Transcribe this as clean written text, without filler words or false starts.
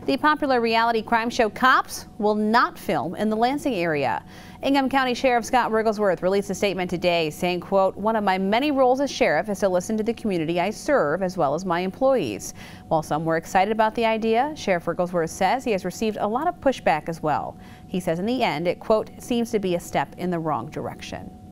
The popular reality crime show Cops will not film in the Lansing area. Ingham County Sheriff Scott Wigglesworth released a statement today saying, quote, "One of my many roles as sheriff is to listen to the community I serve as well as my employees." While some were excited about the idea, Sheriff Wigglesworth says he has received a lot of pushback as well. He says in the end, it, quote, "seems to be a step in the wrong direction."